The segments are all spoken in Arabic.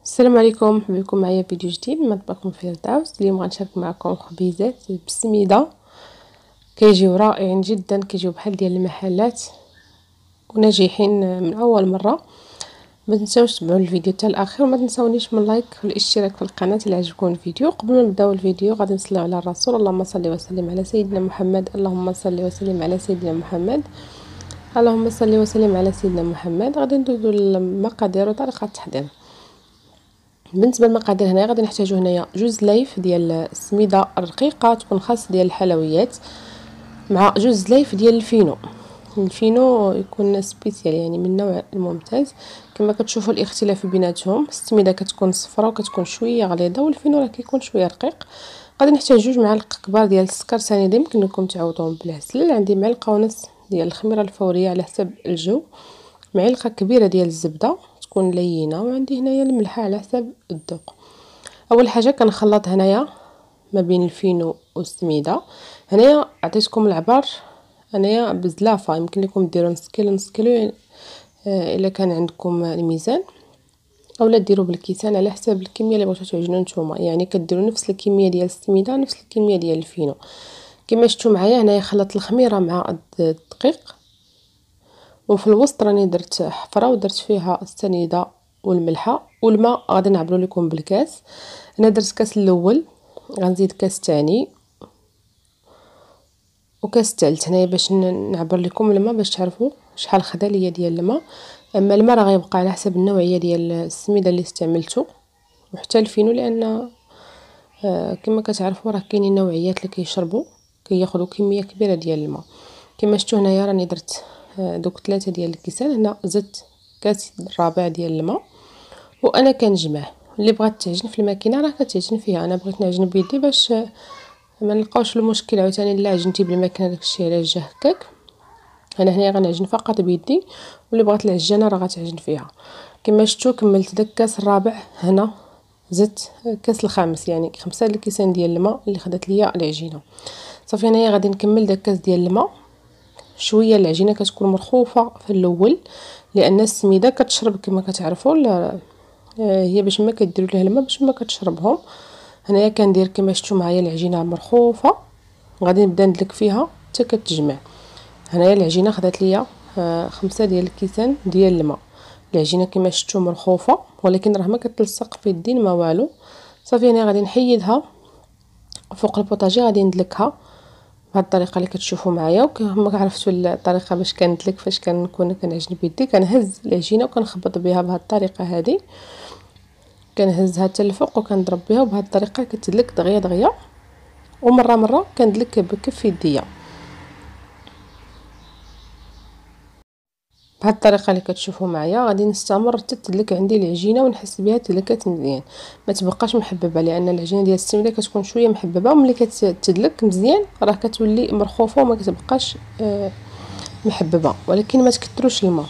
السلام عليكم، مرحبا بكم معايا فيديو جديد من مطبخ فردوس. اليوم غنشارك معكم خبيزات بالسميده كيجيو رائعين جدا، كيجيو بحال ديال المحلات وناجحين من اول مره. ما تنساوش تبعوا الفيديو حتى الاخر، وما تنساونيش من لايك والاشتراك في القناه الا عجبكم الفيديو. قبل ما نبداو الفيديو غادي نصليو على الرسول، اللهم صل وسلم على سيدنا محمد. اللهم صل وسلم على سيدنا محمد. اللهم صل وسلم على سيدنا محمد. غادي ندوزو للمقادير وطريقه التحضير. بالنسبه للمقادير هنا غادي نحتاجو هنايا جوج لايف ديال السميده الرقيقه تكون خاص ديال الحلويات، مع جوج لايف ديال الفينو يكون سبيسيال يعني من النوع الممتاز. كما كتشوفوا الاختلاف بيناتهم، السميده كتكون صفراء وكتكون شويه غليظه، والفينو راه كيكون شويه رقيق. غادي نحتاج جوج معالق كبار ديال السكر سنيده، يمكن لكم تعوضوهم بالعسل. عندي معلقه ونص ديال الخميره الفوريه على حسب الجو، معلقه كبيره ديال الزبده تكون لينه، وعندي هنايا الملح على حسب الذوق. اول حاجه كنخلط هنايا ما بين الفينو والسميده. هنايا عطيتكم العبار هنايا بزلافه، يمكن لكم ديروا نص كيلو نص كيلو الا كان عندكم الميزان، اولا ديروا بالكيسان على حسب الكميه اللي بغيتو تعجنوا نتوما. يعني كديروا نفس الكميه ديال السميده نفس الكميه ديال الفينو. كما شفتوا معايا هنايا خلطت الخميره مع الدقيق، وفي الوسط راني درت حفره ودرت فيها السنيده والملحه والماء. غادي نعبروا لكم بالكاس. انا درت كاس الاول، غنزيد كاس ثاني وكاس ثالث هنايا باش نعبر لكم الماء باش تعرفوا شحال خدا ليا ديال الماء. اما الماء راه غيبقى على حسب النوعيه ديال السميده اللي استعملتو وحتى الفينو، لان كما كتعرفوا راه كاينين نوعيات اللي كيشربوا كياخذوا كميه كبيره ديال الماء. كما شفتوا هنايا راني درت دوك 3 ديال الكيسان. هنا زدت كاس رابع ديال الماء وانا كنجمع. اللي بغات تعجن في الماكينه راه كتعجن فيها، انا بغيت نعجن بيدي باش ما نلقاوش المشكل عاوتاني الا عجنتي بالماكينه داكشي علاش جا هكاك. انا هنايا غنعجن فقط بيدي، واللي بغات العجانه راه غتعجن فيها. كما شفتوا كملت داك الكاس الرابع. هنا زدت الكاس الخامس، يعني 5 الكيسان ديال الماء اللي خدات ليا العجينه. صافي هنايا غادي نكمل داك الكاس ديال الماء. شويه العجينه كتكون مرخوفه في الاول لان السميده كتشرب كما كتعرفوا هي باش ما كديروا لها الماء باش ما كتشربهم. هنايا كندير كما شفتوا معايا العجينه مرخوفه، غادي نبدا ندلك فيها حتى كتجمع. هنايا العجينه خدات ليا 5 ديال الكيسان ديال الماء. العجينه كما شفتوا مرخوفه ولكن راه ما كتلصق في الدين ما والو. صافي انا غادي نحيدها فوق البوطاجي، غادي ندلكها بهذه الطريقه اللي كتشوفوا معايا. وكما عرفتوا الطريقه باش كندلك فاش كنكون كنعجن بيدي، كنهز العجينه وكنخبط بها بهذه الطريقه هذه، كنهزها حتى الفوق وكنضرب بها، وبهذه الطريقه كتدلك دغيا دغيا. ومره مره كندلك بكف يديا بهذه الطريقه اللي كتشوفوا معايا. غادي نستمر حتى تدلك عندي العجينه ونحس بها تدلكات مزيان، ما تبقاش محببه، لان العجينه ديال السميده كتكون شويه محببه، وملي كتدلك مزيان راه كتولي مرخوفه وما كتبقاش محببه. ولكن ما تكثروش الماء،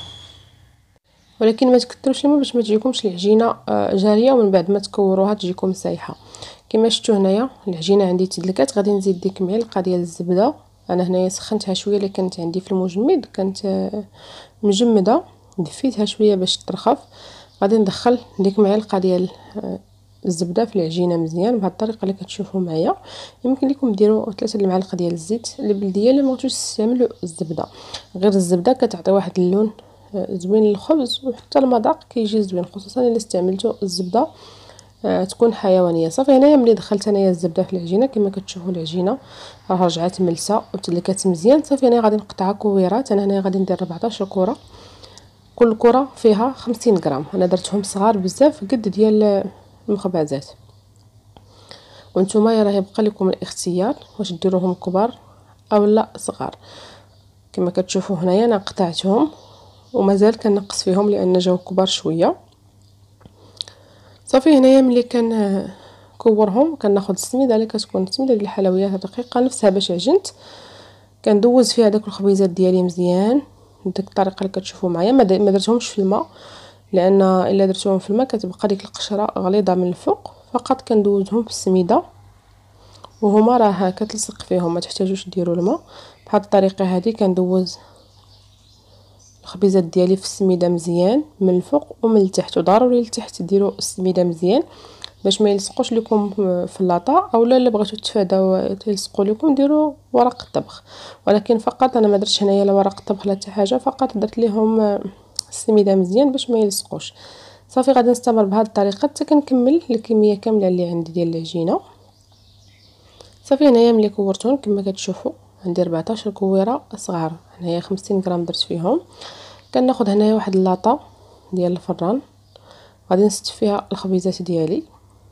باش ما تجيكمش العجينه جاريه ومن بعد ما تكوروها تجيكم سايحه. كما شفتوا هنايا العجينه عندي تدلكات. غادي نزيد ديك معلقه ديال الزبده. انا هنايا سخنتها شويه اللي كانت عندي في المجمد، كانت مجمده، دفيتها شويه باش ترخف. غادي ندخل ديك معلقه ديال الزبده في العجينه مزيان بهذه الطريقه اللي كتشوفوا معايا. يمكن لكم ديروا 3 المعالق ديال الزيت البلديه اللي ما بغيتوش تستعملوا الزبده. غير الزبده كتعطي واحد اللون زوين للخبز، وحتى المذاق كيجي زوين، خصوصا الا استعملتوا الزبده تكون حيوانيه. صافي هنايا ملي دخلت انايا الزبده في العجينه كما كتشوفوا العجينه راه رجعت ملسه وتدلكات مزيان. صافي انا غادي نقطعها كويرات. انا هنايا غادي ندير 14 كره، كل كره فيها 50 غرام. انا درتهم صغار بزاف قد ديال المخبزات، وانتم راه يبقى لكم الاختيار واش ديروهم كبار او لا صغار. كما كتشوفوا هنايا انا قطعتهم ومازال كنقص فيهم لان جاو كبار شويه. صافي هنايا ملي كورهم كناخذ السميده اللي كتكون السميده ديال الحلويات الدقيقه نفسها باش عجنت، كندوز فيها داك الخبيزات ديالي مزيان بديك الطريقه اللي كتشوفوا معايا. ما درتهمش في الماء، لان الا درتوهم في الماء كتبقى ديك القشره غليظه من الفوق. فقط كندوزهم بالسميده وهما راه كتلصق فيهم، ما تحتاجوش ديروا الماء. بهذه الطريقه هذه كندوز الخبيزات ديالي في السميده مزيان من الفوق ومن التحت، وضروري لتحت ديروا السميده مزيان باش ما يلصقوش لكم في اللاطا، اولا الا بغيتو تفاداو تلصقوا لكم ديروا ورق الطبخ. ولكن فقط انا ما درتش هنايا لا ورق الطبخ لا حتى حاجه، فقط درت ليهم السميده مزيان باش ما يلصقوش. صافي غادي نستمر بهذه الطريقه حتى كنكمل الكميه كامله اللي عندي ديال العجينه. صافي هنايا ملي كورتهم كما كتشوفوا عندي 14 كويره صغار، هنايا 50 غرام درت فيهم. كناخذ هنايا واحد اللاطه ديال الفران، غادي نستف فيها الخبيزات ديالي.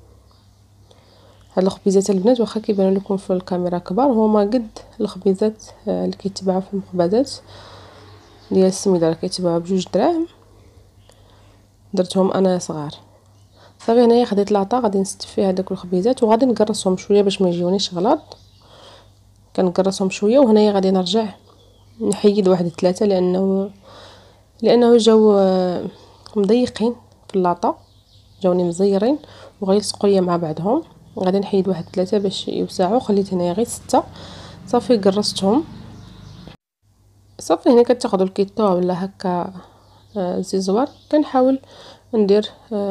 هاد الخبيزات البنات واخا كيبانوا لكم في الكاميرا كبار، هما قد الخبيزات اللي كيتباعوا في المخبزات ديال السميده، راه كيتباعوا بجوج دراهم، درتهم انا صغار. صافي هنايا خديت لاطه غادي نستف فيها هذوك الخبيزات وغادي نقرصهم شويه باش ما يجيونيش غلاط. كنقرصهم شويه وهنايا غادي نرجع نحيد واحد 3 لانه جاو مضيقين في اللاطه، جاوني مزيرين وغيلصقوا ليا مع بعضهم. غادي نحيد واحد 3 باش يوسعوا، خليت هنايا غير 6. صافي قرصتهم. صافي هنا كتاخذوا الكيطو ولا هكا زيزوار، كنحاول ندير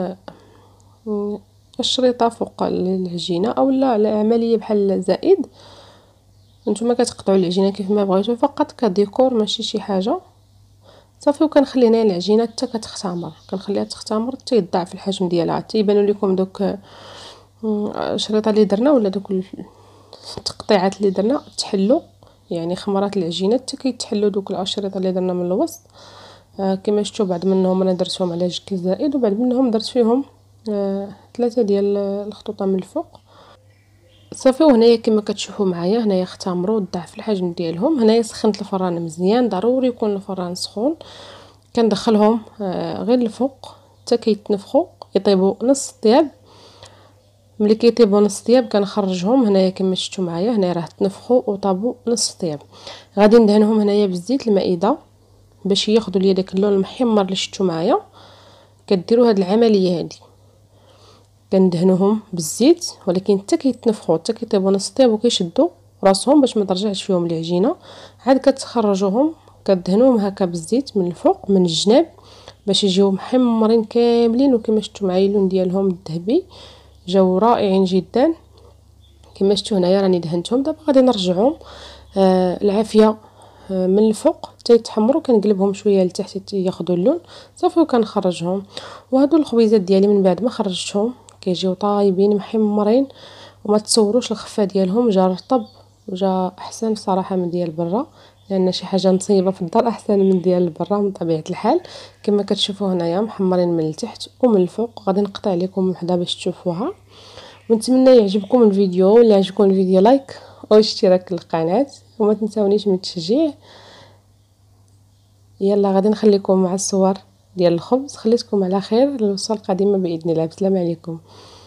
الشريطه فوق العجينه اولا على عمليه بحال زائد. نتوما كتقطعوا العجينه كيف ما بغيتو، فقط كديكور ماشي شي حاجه. صافي وكنخلي هنايا العجينه حتى كتختمر، كنخليها تختمر حتى يضاعف الحجم ديالها، حتى يبانوا لكم دوك الشريطه اللي درنا ولا دوك التقطيعات اللي درنا تحلوا، يعني خمرات العجينه حتى كيتحلوا دوك الاشرطه اللي درنا من الوسط. كما شفتوا بعض منهم انا درتهم على شكل زائد، وبعض منهم درت فيهم 3 ديال الخطوطه من الفوق. صافي وهنايا كما كتشوفوا معايا هنايا اختمروا ضعف الحجم ديالهم. هنايا سخنت الفران مزيان، ضروري يكون الفران سخون. كندخلهم غير الفوق حتى كيتنفخوا يطيبوا نص طياب. ملي كيطيبوا نص طياب كنخرجهم. هنايا كما شفتوا معايا هنا راه تنفخوا وطابوا نص طياب. غادي ندهنهم هنايا بالزيت المائده باش ياخذوا ليا داك اللون المحمر اللي شفتوا معايا. كديروا هاد العمليه هادي، كندهنوهم بالزيت ولكن حتى كيتنفخوا حتى كيطيبوا نص طياب وكيشدوا راسهم باش ما ترجعش فيهم العجينه. عاد كتخرجوهم كدهنوهم هكا بالزيت من الفوق من الجناب باش يجيو محمرين كاملين. وكما شفتوا معايا اللون ديالهم الذهبي جاو رائعين جدا. كما شفتوا هنايا راني دهنتهم. دابا غادي نرجعهم العافيه من الفوق حتى يتحمروا. كنقلبهم شويه لتحت ياخذوا اللون. صافي وكنخرجهم. وهادو الخبيزات ديالي من بعد ما خرجتهم كيجيو طايبين محمرين، وما تصوروش الخفه ديالهم جا رطب وجا احسن صراحه من ديال برا، لان شي حاجه نصيبه في الدار احسن من ديال برا من طبيعه الحال. كما كتشوفوا هنايا محمرين من التحت ومن الفوق. غادي نقطع لكم وحده باش تشوفوها. ونتمنى يعجبكم الفيديو. اللي عجبكم الفيديو لايك واشتراك للقناه، وما تنساونيش من التشجيع. يلا غادي نخليكم مع الصور ديال الخبز. خليتكم على خير، الوصفه القادمه باذن الله. بسلام عليكم.